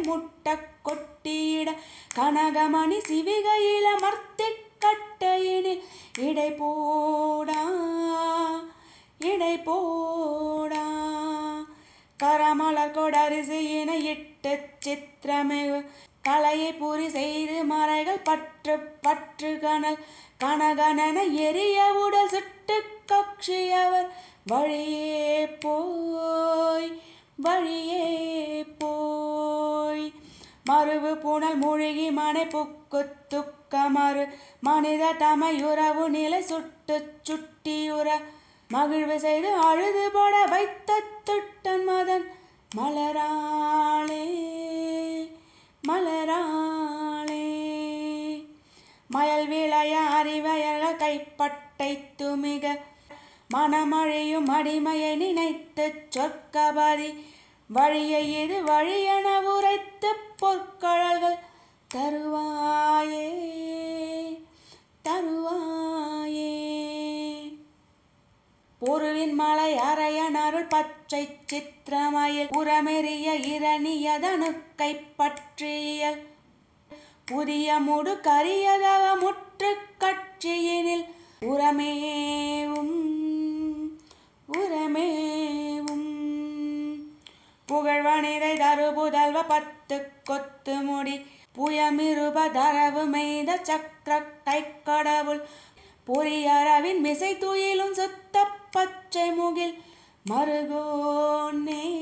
முட்ட கொட்டியிட கனகமணி சிவிகையில மர்த்தி கட்டையினில் இடை போடா இடை போடா கரமலர் கொடரிசியினை இட்டு சித்திரமிகு கலையை பூரி செய்து மறைகள் பற்று பற்று கனல் கனகனன எரிய உடல் சுட்டு கக்ஷியவர் வழியே போய் வழியே போய் மறுவு புனல் மூழ்கி மனை புக்கு துக்கமறு மனித தமையுறவு நிலை சுட்டு சுட்டியுற மகிழ்வு செய்து அழுது பட வைத்த துட்டன் மதன் மலராளே மலராளே மயல் விளைய அறிவயர்கள் கைப்பட்டை துமிக மனமழியும் அடிமையை நினைத்து சொற்கபதி வழியை இது வழியென உரைத்து பொற்கழல்கள் தருவாயே தருவாயே பொருவின் மலை அரையன் அருள் பச்சை சித்திரமயில் உரமெறிய இரணியதனுக்கை பற்றிய புதிய முடு கரியதவ முற்று கட்சியினில் உரமேவும் உரமேவும் புகழ்வனிதை தருபுதல்வ பத்து கொத்து முடி புயமிருப தரவு மெய்த சக்கர கைக்கடவுள் பொறியரவின் மிசை துயிலும் சுத்த பச்சை முகில் மருகோனே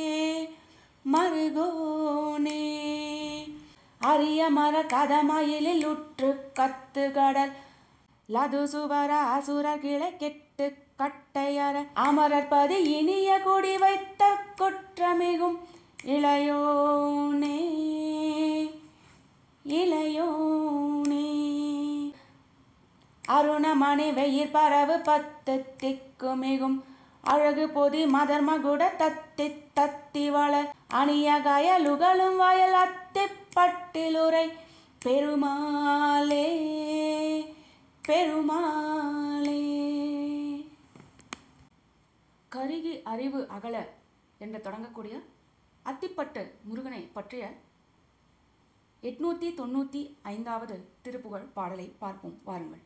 மருகோனே அரிய மர கதமயிலில் உற்று கத்து கடல் லது சுவர அசுர கிளை கெட்டு கட்டையற அமரற்பதி இனிய கொடி வைத்த குற்றமிகும் இளையோனே இளையோனே அருணமணி வெயிர் பரவு பத்து திக்குமிகும் அழகு பொதி மதர்மகுட தத்தி தத்தி வளர் அணிய கயலுகளும் வயல் அத்தி பட்டிலுரை பெருமாளே பெருமாளே. கருகி அறிவு அகல என்று தொடங்கக்கூடிய அத்திப்பட்டு முருகனை பற்றிய 895வது திருப்புகழ் பாடலை பார்ப்போம் வாருங்கள்.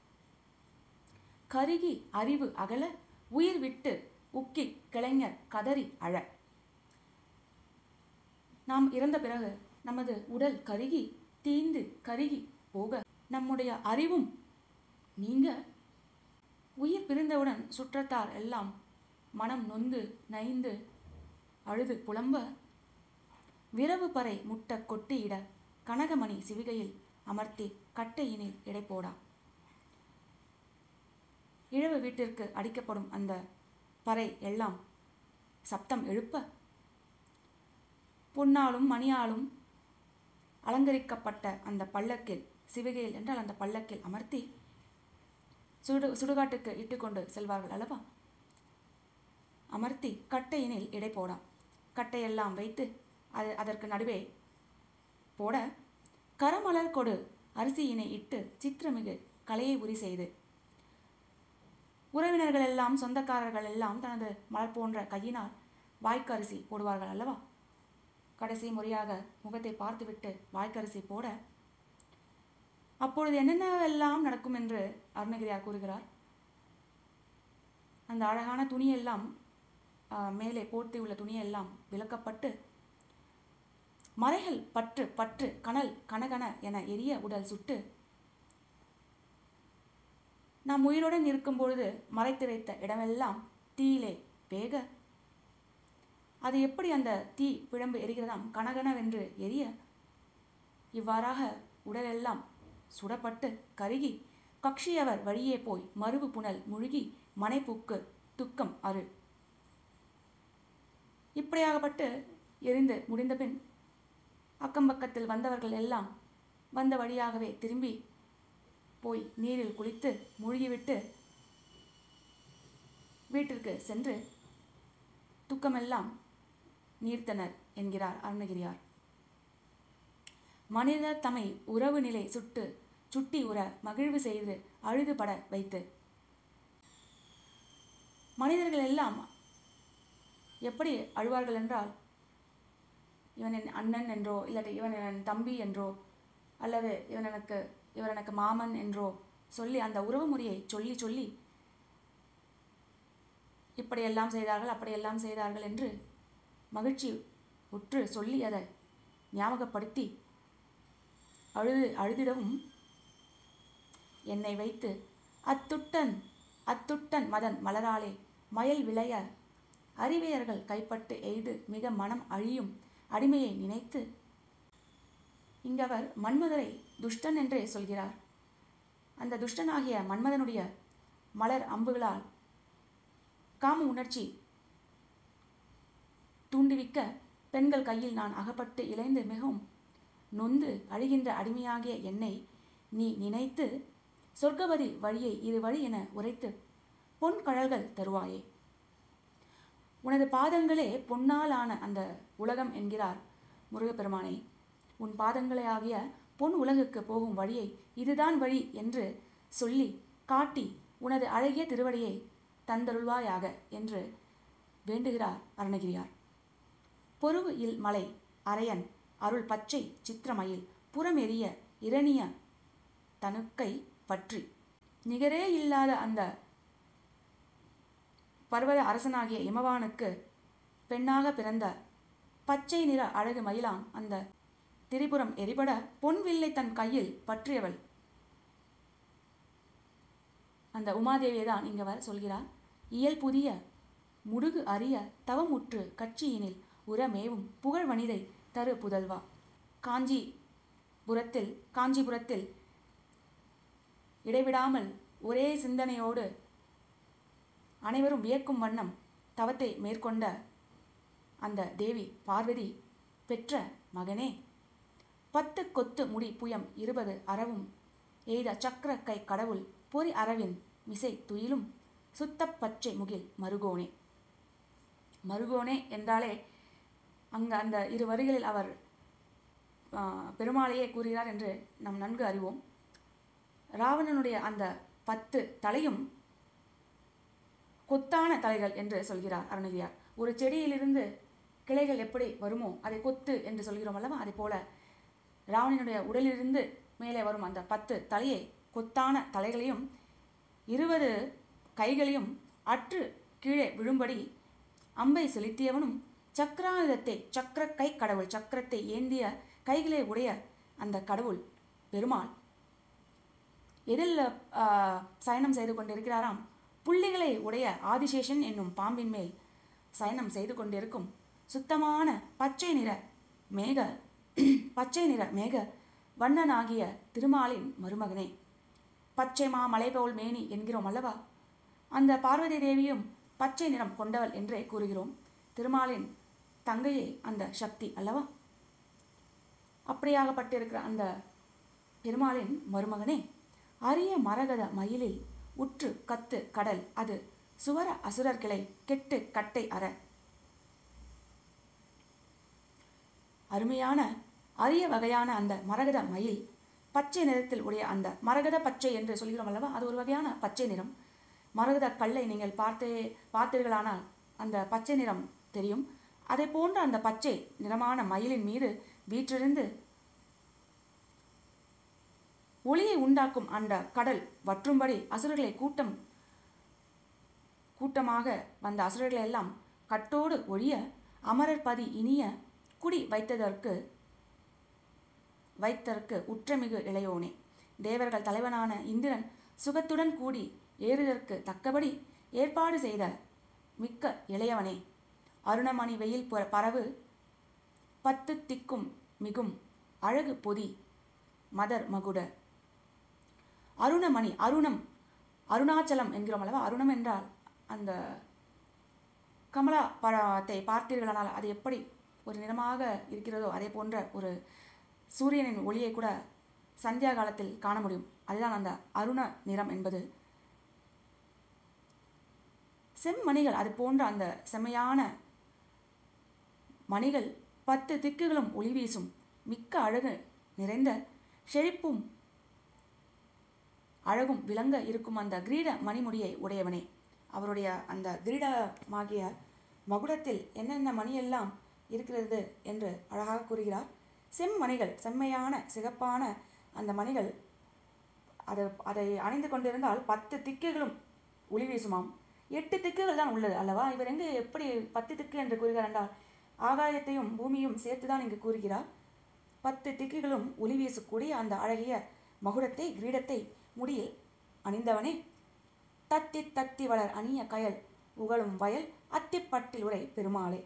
கருகி அறிவு அகல உயிர் விட்டு உக்கி கிளைஞர் கதறி அழ. நாம் இறந்த பிறகு நமது உடல் கருகி தீந்து கருகி போக நம்முடைய அறிவும் நீங்க உயிர் பிரிந்தவுடன் சுற்றத்தார் எல்லாம் மனம் நொந்து நைந்து அழுது புலம்ப விரவு பறை முட்ட கொட்டியிட கனகமணி சிவிகையில் அமர்த்தி கட்டையினில் இடை போடா. இழவு வீட்டிற்கு அடிக்கப்படும் அந்த பறை எல்லாம் சப்தம் எழுப்ப பொன்னாலும் மணியாலும் அலங்கரிக்கப்பட்ட அந்த பல்லக்கில் சிவிகையில் என்றால் அந்த பல்லக்கில் அமர்த்தி சுடுகாட்டுக்கு இட்டுக்கொண்டு செல்வார்கள் அல்லவா. அமர்த்தி கட்டையினில் இடை போடா. கட்டையெல்லாம் வைத்து அதற்கு நடுவே போட கரமலர் கொடு அரிசியினை இட்டு சித்திரமிகு கலையை உரி செய்து உறவினர்கள் எல்லாம் சொந்தக்காரர்கள் எல்லாம் தனது மலர் போன்ற கையினால் வாய்க்கரிசி போடுவார்கள் அல்லவா. கடைசி முறையாக முகத்தை பார்த்துவிட்டு வாய்க்கரிசி போட அப்பொழுது என்னென்னவெல்லாம் நடக்கும் என்று அருணகிரியார் கூறுகிறார். அந்த அழகான துணியெல்லாம் மேலே போர்த்தி உள்ள துணியெல்லாம் விலக்கப்பட்டு மறைகள் பற்று பற்று கனல் கனகன என எரிய உடல் சுட்டு நாம் உயிருடன் இருக்கும் பொழுது மறைத்திரைத்த இடமெல்லாம் தீயிலே வேக அது எப்படி அந்த தீ பிழம்பு எரிகிறதாம் கனகனவென்று எரிய இவ்வாறாக உடலெல்லாம் சுடப்பட்டு கருகி கக்ஷியவர் வழியே போய் மருவு புனல் முழுகி மனைப்புக்கு துக்கம் அரு. இப்படியாகப்பட்டு எரிந்து முடிந்த பின் அக்கம்பக்கத்தில் வந்தவர்கள் எல்லாம் வந்த வழியாகவே திரும்பி போய் நீரில் குளித்து மூழ்கிவிட்டு வீட்டிற்கு சென்று துக்கமெல்லாம் நீர்த்தனர் என்கிறார் அருணகிரியார். மனிதர் தம்மை உறவு நிலை சுட்டி உற மகிழ்வு செய்து அழுதுபட வைத்து மனிதர்கள் எல்லாம் எப்படி அழுவார்கள் என்றால் இவன் என் அண்ணன் என்றோ இல்லாட்டி இவன் என் தம்பி என்றோ அல்லது இவர் எனக்கு மாமன் என்றோ சொல்லி அந்த உறவு முறையை சொல்லி சொல்லி இப்படியெல்லாம் செய்தார்கள் அப்படியெல்லாம் செய்தார்கள் என்று மகிழ்ச்சி உற்று சொல்லி அதை ஞாபகப்படுத்தி அழுதிடவும் என்னை வைத்து அத்துட்டன் மதன் மலராலே மயல் விளைய அறிவியர்கள் கைப்பட்டு எய்து மிக மனம் அழியும் அடிமையை நினைத்து இங்கவர் மன்மதரை துஷ்டன் என்றே சொல்கிறார். அந்த துஷ்டனாகிய மன்மதனுடைய மலர் அம்புகளால் காம உணர்ச்சி தூண்டுவிக்க பெண்கள் கையில் நான் அகப்பட்டு இழைந்து மிகவும் நொந்து அழுகின்ற அடிமையாகிய என்னை நீ நினைத்து சொர்க்கவதி வழியை இது வழி என உரைத்து பொன் கழல்கள் தருவாயே. உனது பாதங்களே பொன்னாலான அந்த உலகம் என்கிறார் முருகப்பெருமானே. உன் பாதங்களே ஆகிய பொன் உலகுக்கு போகும் வழியை இதுதான் வழி என்று சொல்லி காட்டி உனது அழகிய திருவடியை தந்தருள்வாயாக என்று வேண்டுகிறார் அருணகிரியார். பொருவு இல் மலை அரையன் அருள் பச்சை சித்திரமயில் புறமெறிய இரணிய தனுக்கை பற்றி நிகரே இல்லாத அந்த பர்வத அரசனாகிய இமவானுக்கு பெண்ணாக பிறந்த பச்சை நிற அழகு மயிலான் அந்த திரிபுரம் எரிபட பொன்வில்லை தன் கையில் பற்றியவள் அந்த உமாதேவியை தான் இங்கவர் சொல்கிறார். இயல் புதிய முடுகு அறிய தவமுற்று கட்சியினில் உரமேவும் புகழ் வனிதை தரு புதல்வா. காஞ்சிபுரத்தில் இடைவிடாமல் ஒரே சிந்தனையோடு அனைவரும் வியக்கும் வண்ணம் தவத்தை மேற்கொண்ட அந்த தேவி பார்வதி பெற்ற மகனே 10 கொத்து முடி புயம் 20 அறவும் எய்த சக்கர கை கடவுள் பொறி அரவின் மிசை துயிலும் சுத்த பச்சை முகில் மருகோனே. மருகோனே என்றாலே அங்கு அந்த 2 வரிகளில் அவர் பெருமாளையே கூறுகிறார் என்று நாம் நன்கு அறிவோம். ராவணனுடைய அந்த 10 தலையும் கொத்தான தலைகள் என்று சொல்கிறார் அருணகிரியார். ஒரு செடியிலிருந்து கிளைகள் எப்படி வருமோ அதை கொத்து என்று சொல்கிறோம் அல்லவா, அதே போல ராவணனுடைய உடலிலிருந்து மேலே வரும் அந்த 10 தலையை கொத்தான தலைகளையும் 20 கைகளையும் அற்று கீழே விழும்படி அம்பை செலுத்தியவனும் சக்கராயுதத்தை சக்கர கை கடவுள் சக்கரத்தை ஏந்திய கைகளை உடைய அந்த கடவுள் பெருமாள் எதில் சயனம் செய்து கொண்டிருக்கிறாராம்? புள்ளிகளை உடைய ஆதிசேஷன் என்னும் பாம்பின் மேல் சயனம் செய்து கொண்டிருக்கும் சுத்தமான பச்சை நிற மேக வண்ணனாகிய திருமாலின் மருமகனே. பச்சை மலை போல் மேனி என்கிறோம் அல்லவா, அந்த பார்வதி தேவியும் பச்சை நிறம் கொண்டவள் என்றே கூறுகிறோம். திருமாலின் தங்கையே அந்த சக்தி அல்லவா. அப்படியாகப்பட்டிருக்கிற அந்த பெருமாளின் மருமகனே, அரிய மரகத மயிலில் உற்று கத்து கடல் அது சுவர அசுரர்களை கெட்டு கட்டை அற. அருமையான அரிய வகையான அந்த மரகத மயில் பச்சை நிறத்தில் உடைய அந்த மரகத பச்சை என்று சொல்கிறோம் அல்லவா, அது ஒரு வகையான பச்சை நிறம். மரகத கல்லை நீங்கள் பார்த்தீர்களானால் அந்த பச்சை நிறம் தெரியும். அதை போன்ற அந்த பச்சை நிறமான மயிலின் மீது வீற்றிருந்து ஒளியை உண்டாக்கும் அந்த கடல் வற்றும்படி அசுரர்களை கூட்டமாக வந்த அசுரர்களை எல்லாம் கட்டோடு ஒழிய அமரர் பதி இனிய குடி வைத்ததற்கு உற்றமிகு இளையோனே. தேவர்கள் தலைவனான இந்திரன் சுகத்துடன் கூடி ஏறுதற்கு தக்கபடி ஏற்பாடு செய்த மிக்க இளையவனே. அருணமணி வெயில் பரவு 10 திக்கும் மிகும் அழகு பொதி மதர் மகுட. அருணமணி அருணாச்சலம் என்கிறோம் அல்லவா. அருணம் என்றால் அந்த கமலா பழத்தை பார்த்தீர்களானால் அது எப்படி ஒரு நிறமாக இருக்கிறதோ அதே போன்ற ஒரு சூரியனின் ஒளியை கூட சந்தியா காலத்தில் காண முடியும். அதுதான் அந்த அருண நிறம் என்பது. செம்மணிகள் அது போன்ற அந்த செம்மையான மணிகள் 10 திக்குகளும் ஒளி வீசும் மிக்க அழகு நிறைந்த செழிப்பும் அழகும் விளங்க இருக்கும் அந்த கிரீட மணிமுடியை உடையவனே. அவருடைய அந்த கிரீடமாகிய மகுடத்தில் என்னென்ன மணியெல்லாம் இருக்கிறது என்று அழகாக கூறுகிறார். செம்மணிகள், செம்மையான சிகப்பான அந்த மணிகள் அதை அணிந்து கொண்டிருந்தால் 10 திக்குகளும் ஒளி வீசுமாம். 8 திக்குகள் தான் உள்ளது அல்லவா? இவர் எங்கு எப்படி 10 திக்கு என்று கூறுகிறார் என்றால் ஆகாயத்தையும் பூமியும் சேர்த்துதான் இங்கு கூறுகிறார். 10 திக்குகளும் ஒளி வீசக்கூடிய அந்த அழகிய மகுடத்தை, கிரீடத்தை முடியில் அணிந்தவனே, தத்தி தத்தி வளர் அணிய கயல் உகழும் வயல் அத்திப்பட்டில் உரை பெருமாளே.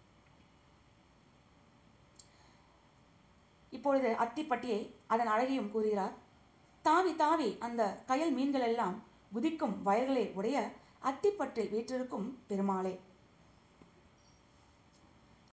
இப்பொழுது அத்திப்பட்டியை அதன் அழகையும் கூறுகிறார். தாவி தாவி அந்த கயல் மீன்கள் எல்லாம் குதிக்கும் வயல்களை உடைய அத்திப்பட்டில் வீற்றிருக்கும் பெருமாளே.